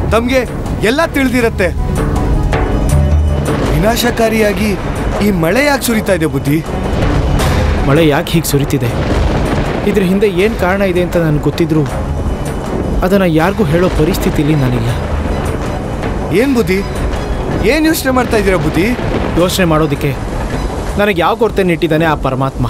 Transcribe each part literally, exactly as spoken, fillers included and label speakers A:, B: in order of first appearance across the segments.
A: ತಮ್ಗೆ ಎಲ್ಲ ತಿಳಿದಿರತ್ತೆ. ವಿನಾಶಕಾರಿಯಾಗಿ ಈ ಮಳೆ ಯಾಕೆ ಸುರಿತಾ ಇದೆ ಬುದ್ಧಿ?
B: ಮಳೆ ಯಾಕೆ ಹೀಗೆ ಸುರಿತಿದೆ, ಇದ್ರ ಹಿಂದೆ ಏನು ಕಾರಣ ಇದೆ ಅಂತ ನನಗೆ ಗೊತ್ತಿದ್ರು ಅದನ್ನು ಯಾರಿಗೂ ಹೇಳೋ ಪರಿಸ್ಥಿತಿಲಿ ನಾನಿಲ್ಲ.
A: ಏನು ಬುದ್ಧಿ, ಏನು ಯೋಚನೆ ಮಾಡ್ತಾ ಇದ್ದೀರಾ ಬುದ್ಧಿ?
B: ಯೋಚನೆ ಮಾಡೋದಕ್ಕೆ ನನಗೆ ಯಾವ ಕೊರತೆ ಇಟ್ಟಿದ್ದಾನೆ ಆ ಪರಮಾತ್ಮ.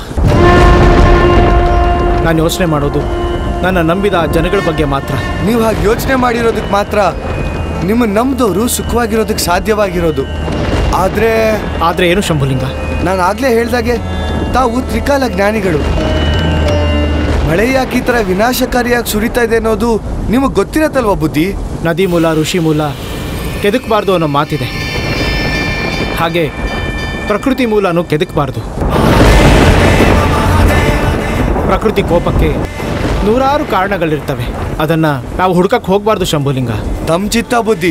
B: ನಾನು ಯೋಚನೆ ಮಾಡೋದು ನನ್ನ ನಂಬಿದ ಆ ಜನಗಳ ಬಗ್ಗೆ ಮಾತ್ರ.
A: ನೀವು ಹಾಗೆ ಯೋಚನೆ ಮಾಡಿರೋದಕ್ಕೆ ಮಾತ್ರ ನಿಮ್ಮ ನಂಬಿದವರು ಸುಖವಾಗಿರೋದಕ್ಕೆ ಸಾಧ್ಯವಾಗಿರೋದು. ಆದರೆ
B: ಆದರೆ ಏನು ಶಂಭುಲಿಂಗ?
A: ನಾನು ಆಗಲೇ ಹೇಳ್ದಾಗೆ ತಾವು ತ್ರಿಕಾಲ ಜ್ಞಾನಿಗಳು. ಮಳೆ ಯಾಕೆ ಈ ಥರ ವಿನಾಶಕಾರಿಯಾಗಿ ಸುರಿತಾ ಇದೆ ಅನ್ನೋದು ನಿಮಗೆ ಗೊತ್ತಿರತ್ತಲ್ವ ಬುದ್ಧಿ?
B: ನದಿ ಮೂಲ ಋಷಿ ಮೂಲ ಕೆದಕಬಾರ್ದು ಅನ್ನೋ ಮಾತಿದೆ. ಹಾಗೆ ಪ್ರಕೃತಿ ಮೂಲನೂ ಕೆದಕಬಾರ್ದು. ಪ್ರಕೃತಿ ಕೋಪಕ್ಕೆ ನೂರಾರು ಕಾರಣಗಳಿರ್ತವೆ. ಅದನ್ನು ನಾವು ಹುಡುಕಕ್ಕೆ ಹೋಗಬಾರ್ದು ಶಂಭುಲಿಂಗ.
A: ತಮ್ಮ ಚಿತ್ತ ಬುದ್ಧಿ.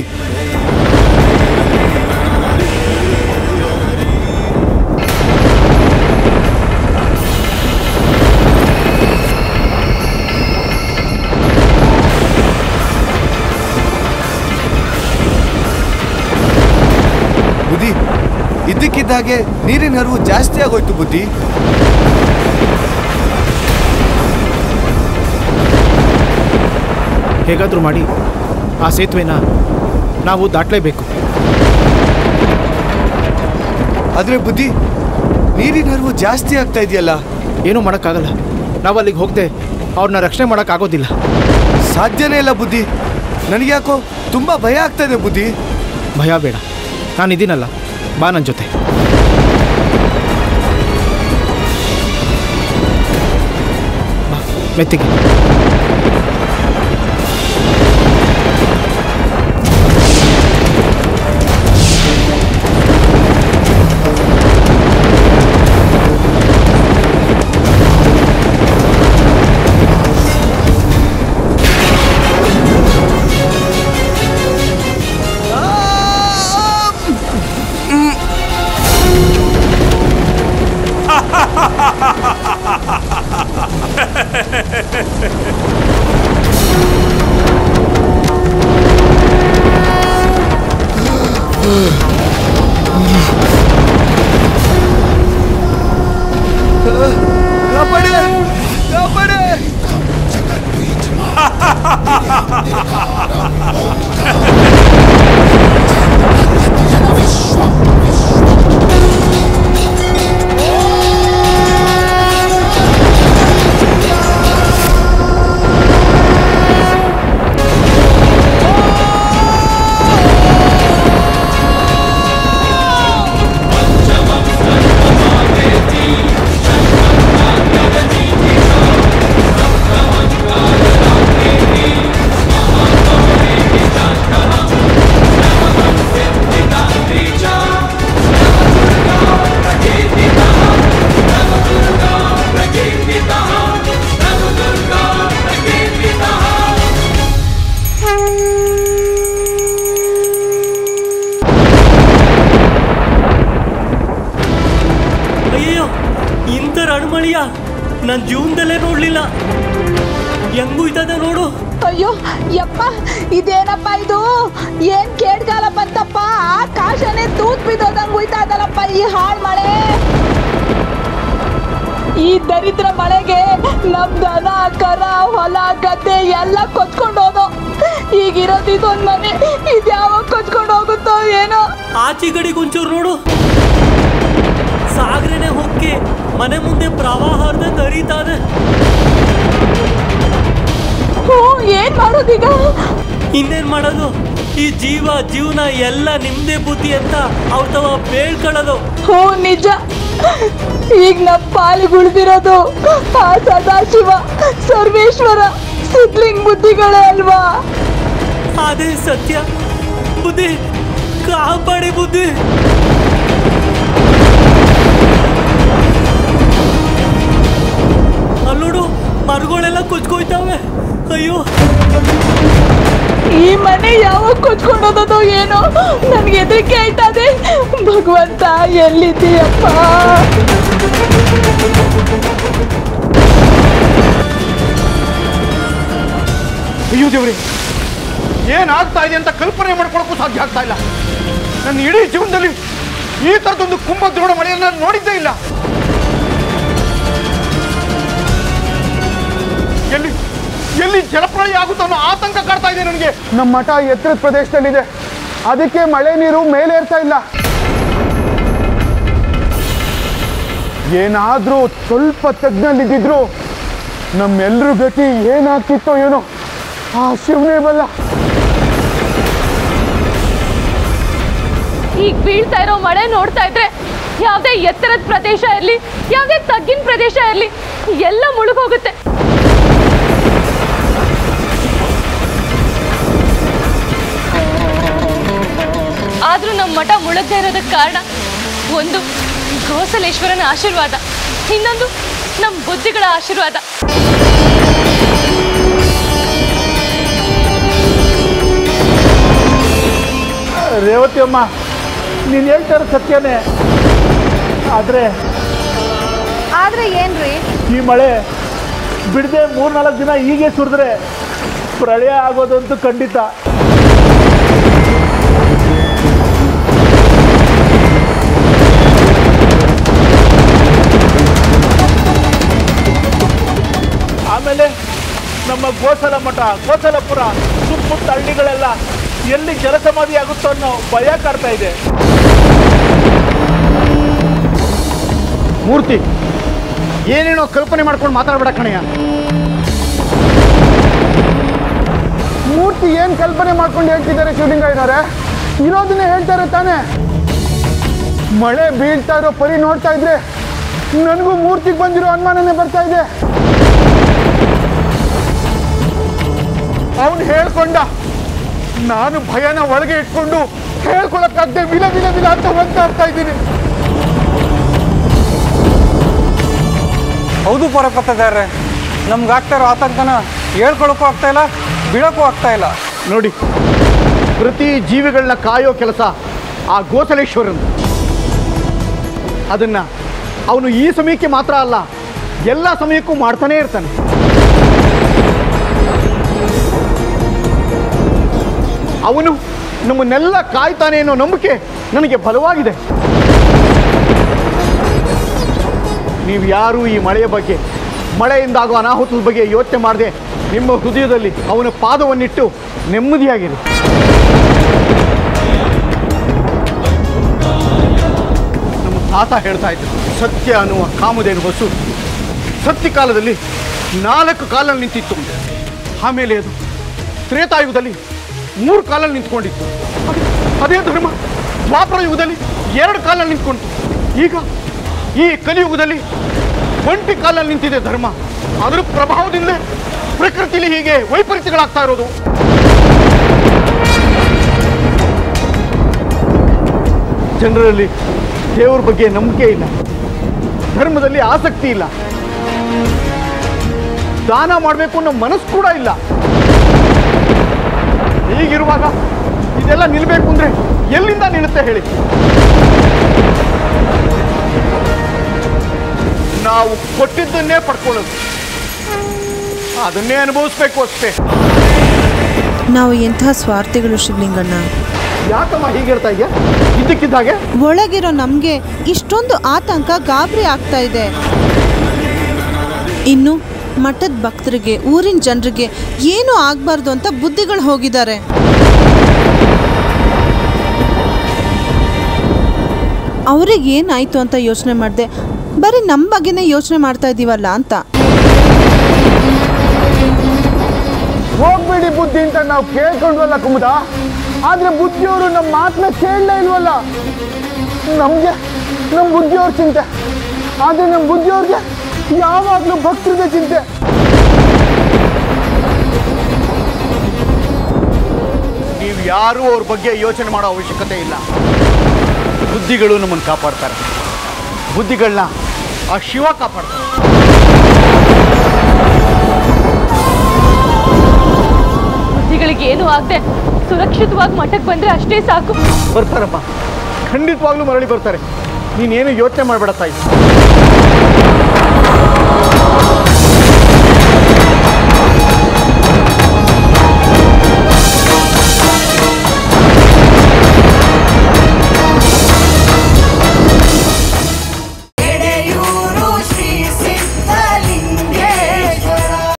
A: ಬುದ್ಧಿ, ಇದ್ದಕ್ಕಿದ್ದಾಗೆ ನೀರಿನ ಹರಿವು ಜಾಸ್ತಿ ಆಗೋಯ್ತು ಬುದ್ಧಿ.
B: ಹೇಗಾದರೂ ಮಾಡಿ ಆ ಸೇತುವೆನ ನಾವು ದಾಟಲೇಬೇಕು.
A: ಆದರೆ ಬುದ್ಧಿ, ನೀರಿನ ಹರಿವು ಜಾಸ್ತಿ ಆಗ್ತಾ ಇದೆಯಲ್ಲ.
B: ಏನೂ ಮಾಡೋಕ್ಕಾಗಲ್ಲ. ನಾವು ಅಲ್ಲಿಗೆ ಹೋಗದೆ ಅವ್ರನ್ನ ರಕ್ಷಣೆ ಮಾಡೋಕ್ಕಾಗೋದಿಲ್ಲ.
A: ಸಾಧ್ಯನೇ ಇಲ್ಲ ಬುದ್ಧಿ. ನನಗ್ಯಾಕೋ ತುಂಬ ಭಯ ಆಗ್ತಾ ಇದೆ ಬುದ್ಧಿ.
B: ಭಯ ಬೇಡ, ನಾನಿದ್ದೀನಲ್ಲ, ಬಾ ನನ್ನ ಜೊತೆ. ಬಾ ಮೆತ್ತಿಗೆ.
C: ನನ್ನ ಜೀವನದಲ್ಲೇ ನೋಡ್ಲಿಲ್ಲ. ಹೆಂಗೂ ಇದ್ದದ ನೋಡು.
D: ಅಯ್ಯೋ ಯಪ್ಪ, ಇದೇನಪ್ಪ ಇದು? ಏನ್ ಕೇಡ್ಗಾಲ ಬಂತಪ್ಪ? ಆಕಾಶನೇ ತೂತ್ ಬಿದ್ದೋದಂಗ್ ಹೋಯ್ತಾ ಇದಲ್ಲಪ್ಪ ಈ ಹಾಳ್ ಮಳೆ. ಈ ದರಿದ್ರ ಮಳೆಗೆ ನಮ್ ದನ ಕರ ಹೊಲ ಗದ್ದೆ ಎಲ್ಲ ಕೊಚ್ಕೊಂಡು ಹೋದೋ. ಈಗಿರೋದು ಇದೊಂದ್ ಮನೆ, ಇದ್ಯಾವಾಗ ಕೊಚ್ಕೊಂಡು ಹೋಗುತ್ತೋ ಏನೋ.
C: ಆಚೆ ಕಡೆಗೆ ಒಂಚೂರು ನೋಡು, ಸಾಗರನೆ ಹೊಕ್ಕೆ ಮನೆ ಮುಂದೆ ಪ್ರವಾಹ ಹರಿದಂಗೆ ಹರಿತಾದೆ.
D: ಹ್ಞೂ, ಏನ್ ಮಾಡೋದೀಗ?
C: ಇನ್ನೇನ್ ಮಾಡೋದು? ಈ ಜೀವ ಜೀವನ ಎಲ್ಲ ನಿಮ್ದೇ ಬುದ್ಧಿ ಅಂತ ಅವ್ರ ತವ ಬೇಳ್ಕೊಳ್ಳೋದು.
D: ಹ್ಞೂ ನಿಜ. ಈಗ ನಮ್ಮ ಪಾಲಿಗೆ ಉಳಿದಿರೋದು ಆ ಸದಾಶಿವ, ಸರ್ವೇಶ್ವರ, ಸಿದ್ಲಿಂಗ್ ಬುದ್ಧಿಗಳೇ ಅಲ್ವಾ?
C: ಅದೇ ಸತ್ಯ. ಬುದ್ಧಿ ಕಾಪಾಡಿ ಬುದ್ಧಿ. ಅಲ್ಲೋಡು, ಮರಗಳೆಲ್ಲ ಕೊಚ್ಕೋಯ್ತಾವೆ. ಅಯ್ಯೋ,
D: ಈ ಮನೆ ಯಾವಾಗ ಕೊಚ್ಕೊಂಡೋದೋ ಏನೋ, ನನ್ಗೆ ಹೆದರಿಕೆ ಆಯ್ತದೆ. ಭಗವಂತ ಎಲ್ಲಿದ್ದೀಯಪ್ಪ?
B: ಅಯ್ಯೋ ದೇವ್ರಿ,
E: ಏನಾಗ್ತಾ ಇದೆ ಅಂತ ಕಲ್ಪನೆ ಮಾಡ್ಕೊಳ್ಳೋಕ್ಕೂ ಸಾಧ್ಯ ಆಗ್ತಾ ಇಲ್ಲ. ನನ್ನ ಇಡೀ ಜೀವನದಲ್ಲಿ ಈ ಥರದೊಂದು ಕುಂಭದ್ರೋಣ ಮಳೆಯನ್ನು ನೋಡಿದ್ದೇ ಇಲ್ಲ. ಎಲ್ಲಿ ಎಲ್ಲಿ ಜಲಪ್ರಳಯ ಆಗುತ್ತೋ ಅನ್ನೋ ಆತಂಕ ಕಾಡ್ತಾ ಇದೆ ನನಗೆ.
F: ನಮ್ಮ ಮಠ ಎತ್ತರದ ಪ್ರದೇಶದಲ್ಲಿದೆ, ಅದಕ್ಕೆ ಮಳೆ ನೀರು ಮೇಲೇರ್ತಾ ಇಲ್ಲ. ಏನಾದ್ರೂ ಸ್ವಲ್ಪ ತಗ್ನಲ್ಲಿದ್ದಿದ್ರು ನಮ್ಮೆಲ್ಲರ ಗತಿ ಏನಾಗ್ತಿತ್ತೋ ಏನೋ ಆ ಶಿವನೇ ಬಲ್ಲ.
D: ಈಗ ಬೀಳ್ತಾ ಇರೋ ಮಳೆ ನೋಡ್ತಾ ಇದ್ರೆ ಯಾವುದೇ ಎತ್ತರದ ಪ್ರದೇಶ ಇರಲಿ, ಯಾವುದೇ ತಗ್ಗಿನ ಪ್ರದೇಶ ಇರಲಿ, ಎಲ್ಲ ಮುಳುಗೋಗುತ್ತೆ. ಆದ್ರೂ ನಮ್ಮ ಮಠ ಮುಳುಗದೆ ಇರೋದಕ್ಕೆ ಕಾರಣ ಒಂದು ಗೋಸಲೇಶ್ವರನ ಆಶೀರ್ವಾದ, ಇನ್ನೊಂದು ನಮ್ಮ ಬುದ್ಧಿಗಳ ಆಶೀರ್ವಾದ.
G: ರೇವತಿ ಅಮ್ಮ, ನೀನು ಹೇಳ್ತಾರ ಸತ್ಯನೇ. ಆದರೆ
D: ಆದ್ರೆ ಏನ್ರಿ,
G: ಈ ಮಳೆ ಬಿಡದೆ ಮೂರ್ನಾಲ್ಕು ದಿನ ಹೀಗೆ ಸುರಿದ್ರೆ ಪ್ರಳಯ ಆಗೋದಂತೂ ಖಂಡಿತ. ಆಮೇಲೆ ನಮ್ಮ ಗೋಸಲ ಮಠ, ಗೋಸಲಪುರ ಸುತ್ತಮುತ್ತ ಹಳ್ಳಿಗಳೆಲ್ಲ ಎಲ್ಲಿ ಜಲಸಮಾಧಿ ಆಗುತ್ತೋ ಅನ್ನೋ ಭಯ ಕಾಡ್ತಾ ಇದೆ.
E: ಮೂರ್ತಿ, ಏನೇನೋ ಕಲ್ಪನೆ ಮಾಡ್ಕೊಂಡು ಮಾತಾಡ್ಬೇಡ ಕಣಯ್ಯ.
F: ಮೂರ್ತಿ ಏನ್ ಕಲ್ಪನೆ ಮಾಡ್ಕೊಂಡು ಹೇಳ್ತಿದ್ದಾರೆ ಶಿವಲಿಂಗಯ್ಯನವರೇ? ಇರೋದನ್ನೇ ಹೇಳ್ತಾರೆ ತಾನೇ. ಮಳೆ ಬೀಳ್ತಾ ಇರೋ ಪರಿ ನೋಡ್ತಾ ಇದ್ರೆ ನನಗೂ ಮೂರ್ತಿಗೆ ಬಂದಿರೋ ಅನುಮಾನನೇ ಬರ್ತಾ ಇದೆ. ಅವನು ಹೇಳ್ಕೊಂಡ, ನಾನು ಭಯನ ಒಳಗೆ ಇಟ್ಕೊಂಡು ಹೇಳ್ಕೊಳಕ್ಕಾಗದೆ ವಿಲ ವಿಲ ವಿಲ ಅಂತ ಒದ್ದಾಡ್ತಾ ಇದ್ದೀನಿ.
H: ಹೌದು ಪರಪತ್ತಿದ್ದಾರೆ, ನಮ್ಗಾಗ್ತಾ ಇರೋ ಆತಂಕನ ಹೇಳ್ಕೊಳಕ್ಕೂ ಆಗ್ತಾ ಇಲ್ಲ, ಬಿಡೋಕ್ಕೂ ಆಗ್ತಾ ಇಲ್ಲ.
E: ನೋಡಿ, ಪ್ರತಿ ಜೀವಿಗಳನ್ನ ಕಾಯೋ ಕೆಲಸ ಆ ಗೋಸಲೇಶ್ವರನ್. ಅದನ್ನ ಅವನು ಈ ಸಮಯಕ್ಕೆ ಮಾತ್ರ ಅಲ್ಲ, ಎಲ್ಲ ಸಮಯಕ್ಕೂ ಮಾಡ್ತಾನೇ ಇರ್ತಾನೆ. ಅವನು ನಮ್ಮನ್ನೆಲ್ಲ ಕಾಯ್ತಾನೆ ಅನ್ನೋ ನಂಬಿಕೆ ನನಗೆ ಬಲವಾಗಿದೆ. ನೀವು ಯಾರೂ ಈ ಮಳೆಯ ಬಗ್ಗೆ, ಮಳೆಯಿಂದಾಗೋ ಅನಾಹುತದ ಬಗ್ಗೆ ಯೋಚನೆ ಮಾಡದೆ ನಿಮ್ಮ ಹೃದಯದಲ್ಲಿ ಅವನ ಪಾದವನ್ನಿಟ್ಟು ನೆಮ್ಮದಿಯಾಗಿದೆ. ನಮ್ಮ ತಾತ ಹೇಳ್ತಾ ಇದ್ರು, ಸತ್ಯ ಅನ್ನುವ ಕಾಮಧೇನು ಬಸ್ಸು ಸತ್ಯ ಕಾಲದಲ್ಲಿ ನಾಲ್ಕು ಕಾಲಲ್ಲಿ ನಿಂತಿತ್ತು. ಆಮೇಲೆ ಅದು ತ್ರೇತಾಯುಗದಲ್ಲಿ ಮೂರು ಕಾಲಲ್ಲಿ ನಿಂತ್ಕೊಂಡಿತ್ತು. ಅದೇ ಧರ್ಮ ದ್ವಾಪರ ಯುಗದಲ್ಲಿ ಎರಡು ಕಾಲಲ್ಲಿ ನಿಂತ್ಕೊಂಡಿತ್ತು. ಈಗ ಈ ಕಲಿಯುಗದಲ್ಲಿ ಒಂಟಿ ಕಾಲಲ್ಲಿ ನಿಂತಿದೆ ಧರ್ಮ. ಅದರ ಪ್ರಭಾವದಿಂದ ಪ್ರಕೃತಿಲಿ ಹೀಗೆ ವೈಪರೀತ್ಯಗಳಾಗ್ತಾ ಇರೋದು. ಜನರಲ್ಲಿ ದೇವರ ಬಗ್ಗೆ ನಂಬಿಕೆ ಇಲ್ಲ, ಧರ್ಮದಲ್ಲಿ ಆಸಕ್ತಿ ಇಲ್ಲ, ದಾನ ಮಾಡಬೇಕು ಅನ್ನೋ ಮನಸ್ಸು ಕೂಡ ಇಲ್ಲ. ಹೀಗಿರುವಾಗ ಇದೆಲ್ಲ ನಿಲ್ಲಬೇಕು ಅಂದ್ರೆ ಎಲ್ಲಿಂದ ನಿಲ್ಲುತ್ತೆ ಹೇಳಿ? ನಾವು ಕೊಟ್ಟಿದ್ದನ್ನೇ ಪಡ್ಕೊಳ್ಳೋದು, ಅದನ್ನೇ ಅನುಭವಿಸ್ಬೇಕು ಅಷ್ಟೇ.
I: ನಾವು ಎಂಥ ಸ್ವಾರ್ಥಿಗಳು ಶಿವಲಿಂಗಣ್ಣ.
E: ಯಾಕಮ್ಮ ಹೀಗಿರ್ತಾ ಇದೆಯಾ? ಇದ್ದಕ್ಕಿದ್ದಾಗೆ
I: ಒಳಗಿರೋ ನಮಗೆ ಇಷ್ಟೊಂದು ಆತಂಕ, ಗಾಬರಿ ಆಗ್ತಾ ಇದೆ. ಇನ್ನು ಮಠದ ಭಕ್ತರಿಗೆ, ಊರಿನ ಜನರಿಗೆ ಏನೂ ಆಗಬಾರ್ದು ಅಂತ ಬುದ್ಧಿಗಳು ಹೋಗಿದ್ದಾರೆ. ಅವ್ರಿಗೆ ಏನಾಯ್ತು ಅಂತ ಯೋಚನೆ ಮಾಡಿದೆ, ಬರೀ ನಮ್ಮ ಬಗ್ಗೆನೇ ಯೋಚನೆ ಮಾಡ್ತಾ ಇದ್ದೀವಲ್ಲ ಅಂತ.
F: ಹೋಗ್ಬೇಡಿ ಬುದ್ಧಿ ಅಂತ ನಾವು ಕೇಳ್ಕೊಂಡ್ವಲ್ಲ ಕುಮುದ, ಆದ್ರೆ ಬುದ್ಧಿಯವರು ನಮ್ಮ ಮಾತನ್ನ ಕೇಳಲೇ ಇಲ್ವಲ್ಲ. ನಮ್ಗೆ ನಮ್ಮ ಬುದ್ಧಿಯವ್ರ ಚಿಂತೆ, ಆದ್ರೆ ನಮ್ಮ ಬುದ್ಧಿಯವ್ರಿಗೆ ಯಾವಾಗಲೂ ಭಕ್ತರದ ಚಿಂತೆ.
E: ನೀವು ಯಾರೂ ಅವ್ರ ಬಗ್ಗೆ ಯೋಚನೆ ಮಾಡೋ ಅವಶ್ಯಕತೆ ಇಲ್ಲ. ಬುದ್ಧಿಗಳು ನಮ್ಮನ್ನು ಕಾಪಾಡ್ತಾರೆ. ಬುದ್ಧಿಗಳನ್ನ ಆ ಶಿವ ಕಾಪಾಡ್ತಾರೆ.
D: ಬುದ್ಧಿಗಳಿಗೆ ಏನು ಆಗದೆ ಸುರಕ್ಷಿತವಾಗಿ ಮಠಕ್ಕೆ ಬಂದ್ರೆ ಅಷ್ಟೇ ಸಾಕು.
E: ಬರ್ತಾರಪ್ಪ, ಖಂಡಿತವಾಗ್ಲೂ ಮರಳಿ ಬರ್ತಾರೆ. ನೀನೇನು ಯೋಚನೆ ಮಾಡಬೇಡ ತಾಯಿ.